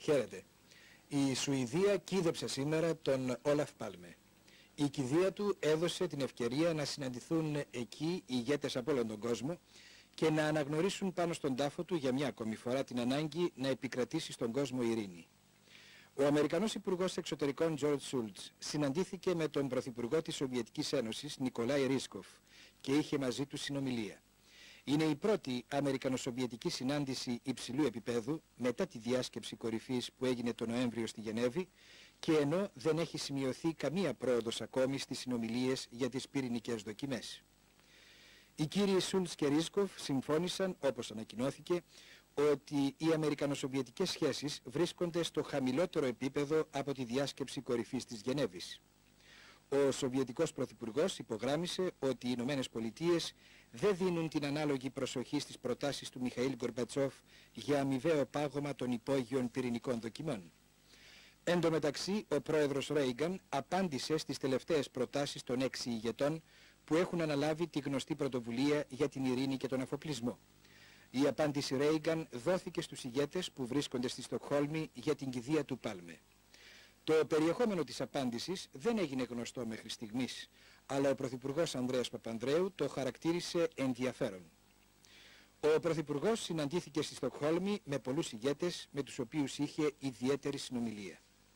Χαίρετε. Η Σουηδία κίδεψε σήμερα τον Όλαφ Πάλμε. Η κηδεία του έδωσε την ευκαιρία να συναντηθούν εκεί οι ηγέτες από όλον τον κόσμο και να αναγνωρίσουν πάνω στον τάφο του για μια ακόμη φορά την ανάγκη να επικρατήσει στον κόσμο ειρήνη. Ο Αμερικανός Υπουργός Εξωτερικών Τζορτζ Σούλτς συναντήθηκε με τον Πρωθυπουργό της Σοβιετικής Ένωσης Νικολάι Ρίσκοφ και είχε μαζί του συνομιλία. Είναι η πρώτη αμερικανοσοβιετική συνάντηση υψηλού επίπεδου μετά τη διάσκεψη κορυφής που έγινε τον Νοέμβριο στη Γενέβη και ενώ δεν έχει σημειωθεί καμία πρόοδος ακόμη στις συνομιλίες για τις πυρηνικές δοκιμές. Οι κύριοι Σούλτς και Ρίσκοφ συμφώνησαν, όπως ανακοινώθηκε, ότι οι αμερικανοσοβιετικές σχέσεις βρίσκονται στο χαμηλότερο επίπεδο από τη διάσκεψη κορυφής της Γενέβης. Ο Σοβιετικός Πρωθυπουργός υπογράμμισε ότι οι Ηνωμένες Πολιτείες δεν δίνουν την ανάλογη προσοχή στις προτάσεις του Μιχαήλ Γκορμπατσόφ για αμοιβαίο πάγωμα των υπόγειων πυρηνικών δοκιμών. Εν τω μεταξύ, ο πρόεδρος Ρέιγκαν απάντησε στις τελευταίες προτάσεις των 6 ηγετών που έχουν αναλάβει τη γνωστή πρωτοβουλία για την ειρήνη και τον αφοπλισμό. Η απάντηση Ρέιγκαν δόθηκε στους ηγέτες που βρίσκονται στη Στοκχόλμη για την κηδεία του Πάλμε. Το περιεχόμενο της απάντησης δεν έγινε γνωστό μέχρι στιγμής, αλλά ο Πρωθυπουργός Ανδρέας Παπανδρέου το χαρακτήρισε ενδιαφέρον. Ο Πρωθυπουργός συναντήθηκε στη Στοκχόλμη με πολλούς ηγέτες με τους οποίους είχε ιδιαίτερη συνομιλία.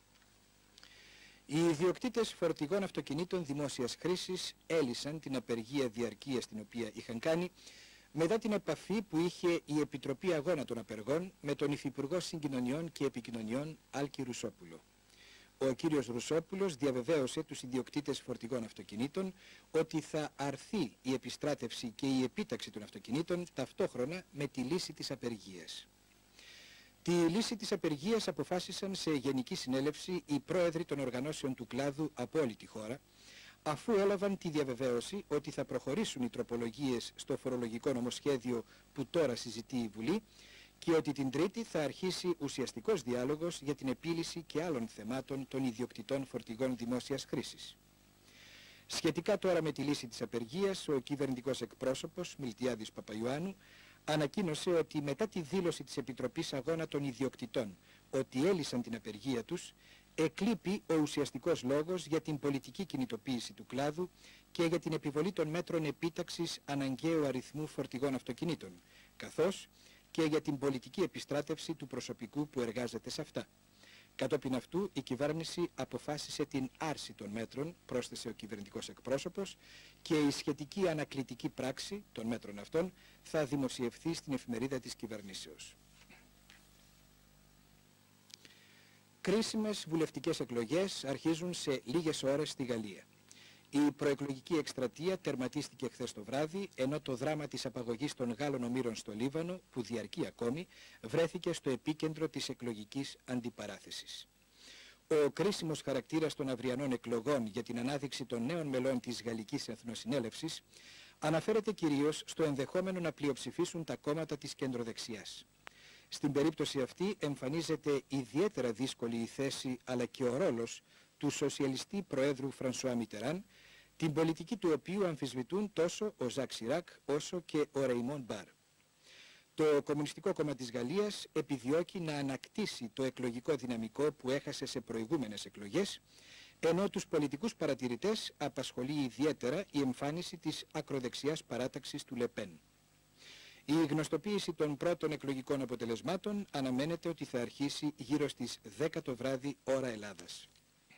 Οι ιδιοκτήτες φορτηγών αυτοκινήτων δημόσιας χρήσης έλυσαν την απεργία διαρκείας την οποία είχαν κάνει μετά την επαφή που είχε η Επιτροπή Αγώνα των Απεργών με τον Υφυπουργό Συγκοινωνιών και Επικοινωνιών Άλκη Ρουσόπουλο. Ο κύριος Ρουσόπουλος διαβεβαίωσε τους ιδιοκτήτες φορτηγών αυτοκινήτων ότι θα αρθεί η επιστράτευση και η επίταξη των αυτοκινήτων ταυτόχρονα με τη λύση της απεργίας. Τη λύση της απεργίας αποφάσισαν σε Γενική Συνέλευση οι πρόεδροι των οργανώσεων του κλάδου από όλη τη χώρα, αφού έλαβαν τη διαβεβαίωση ότι θα προχωρήσουν οι τροπολογίες στο φορολογικό νομοσχέδιο που τώρα συζητεί η Βουλή και ότι την Τρίτη θα αρχίσει ουσιαστικός διάλογος για την επίλυση και άλλων θεμάτων των ιδιοκτητών φορτηγών δημόσιας χρήσης. Σχετικά τώρα με τη λύση της απεργίας, ο κυβερνητικός εκπρόσωπος Μιλτιάδης Παπαϊωάννου ανακοίνωσε ότι μετά τη δήλωση της Επιτροπής Αγώνα των Ιδιοκτητών ότι έλυσαν την απεργία τους, εκλείπει ο ουσιαστικός λόγος για την πολιτική κινητοποίηση του κλάδου και για την επιβολή των μέτρων επίταξης αναγκαίου αριθμού φορτηγών αυτοκινήτων, καθώς και για την πολιτική επιστράτευση του προσωπικού που εργάζεται σε αυτά. Κατόπιν αυτού, η κυβέρνηση αποφάσισε την άρση των μέτρων, πρόσθεσε ο κυβερνητικός εκπρόσωπος, και η σχετική ανακλητική πράξη των μέτρων αυτών θα δημοσιευθεί στην εφημερίδα της κυβερνήσεως. Κρίσιμες βουλευτικές εκλογές αρχίζουν σε λίγες ώρες στη Γαλλία. Η προεκλογική εκστρατεία τερματίστηκε χθες το βράδυ, ενώ το δράμα της απαγωγής των Γάλλων ομήρων στο Λίβανο, που διαρκεί ακόμη, βρέθηκε στο επίκεντρο της εκλογικής αντιπαράθεσης. Ο κρίσιμος χαρακτήρας των αυριανών εκλογών για την ανάδειξη των νέων μελών της Γαλλικής Εθνοσυνέλευσης αναφέρεται κυρίως στο ενδεχόμενο να πλειοψηφίσουν τα κόμματα της κεντροδεξιάς. Στην περίπτωση αυτή εμφανίζεται ιδιαίτερα δύσκολη η θέση αλλά και ο ρόλος του σοσιαλιστή Προέδρου Φρανσουά Μιτεράν, την πολιτική του οποίου αμφισβητούν τόσο ο Ζακ Σιράκ όσο και ο Ρεϊμόν Μπάρ. Το Κομμουνιστικό Κόμμα της Γαλλίας επιδιώκει να ανακτήσει το εκλογικό δυναμικό που έχασε σε προηγούμενες εκλογές, ενώ τους πολιτικούς παρατηρητές απασχολεί ιδιαίτερα η εμφάνιση της ακροδεξιάς παράταξης του Λεπέν. Η γνωστοποίηση των πρώτων εκλογικών αποτελεσμάτων αναμένεται ότι θα αρχίσει γύρω στις 10 το βράδυ ώρα Ελλάδας.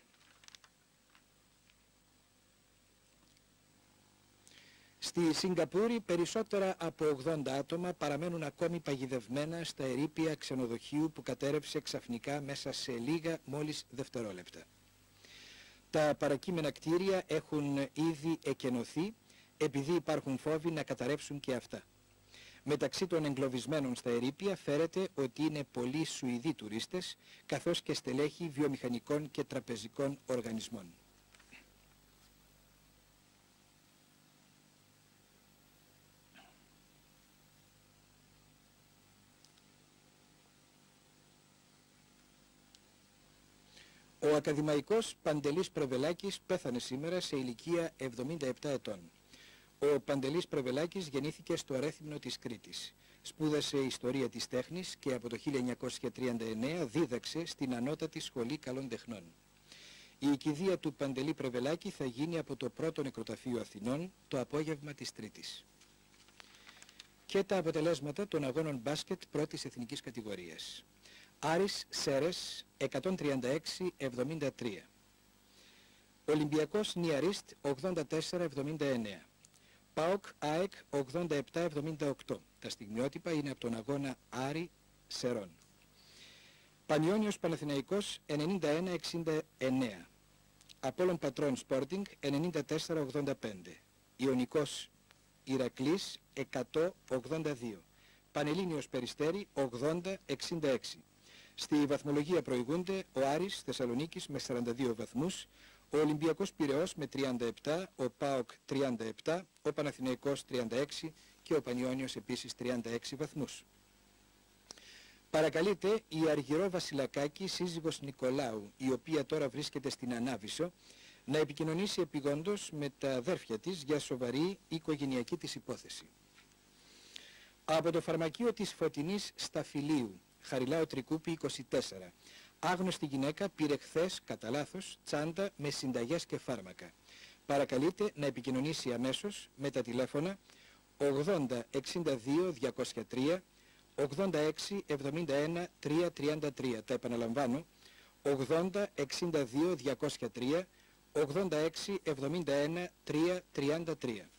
Στη Σιγκαπούρη περισσότερα από 80 άτομα παραμένουν ακόμη παγιδευμένα στα ερείπια ξενοδοχείου που κατέρευσε ξαφνικά μέσα σε λίγα μόλις δευτερόλεπτα. Τα παρακείμενα κτίρια έχουν ήδη εκενωθεί επειδή υπάρχουν φόβοι να καταρρεύσουν και αυτά. Μεταξύ των εγκλωβισμένων στα ερείπια φέρεται ότι είναι πολλοί Σουηδοί τουρίστες καθώς και στελέχη βιομηχανικών και τραπεζικών οργανισμών. Ο ακαδημαϊκός Παντελής Πρεβελάκης πέθανε σήμερα σε ηλικία 77 ετών. Ο Παντελής Πρεβελάκης γεννήθηκε στο Ρέθυμνο της Κρήτης. Σπούδασε ιστορία της τέχνης και από το 1939 δίδαξε στην Ανώτατη Σχολή Καλών Τεχνών. Η οικηδεία του Παντελή Πρεβελάκη θα γίνει από το πρώτο νεκροταφείο Αθηνών το απόγευμα της Τρίτης. Και τα αποτελέσματα των αγώνων μπάσκετ πρώτης εθνικής κατηγορίας. Άρης Σέρες 136-73. Ολυμπιακός Νιαρίστ 84-79. ΠΑΟΚ ΑΕΚ 87-78. Τα στιγμιότυπα είναι από τον αγώνα Άρη Σερών. Πανιόνιος Παναθηναϊκός 91-69. Απόλλων Πατρών Σπόρτινγκ 94-85. Ιωνικός Ηρακλής 100-82. Πανελλήνιος Περιστέρι 80-66. Στη βαθμολογία προηγούνται ο Άρης Θεσσαλονίκης με 42 βαθμούς, ο Ολυμπιακός Πειραιώς με 37, ο ΠΑΟΚ 37, ο Παναθηναϊκός 36 και ο Πανιόνιος επίσης 36 βαθμούς. Παρακαλείται η Αργυρό Βασιλακάκη, σύζυγος Νικολάου, η οποία τώρα βρίσκεται στην Ανάβησο, να επικοινωνήσει επειγόντως με τα αδέρφια της για σοβαρή οικογενειακή της υπόθεση. Από το φαρμακείο της Φωτεινής Σταφυλίου, Χαριλάου Τρικούπη 24, άγνωστη γυναίκα πήρε χθες κατά λάθος τσάντα με συνταγές και φάρμακα. Παρακαλείται να επικοινωνήσει αμέσως με τα τηλέφωνα 80 62 203, 86 71 333. Τα επαναλαμβάνω, 80 62 203, 86 71 333.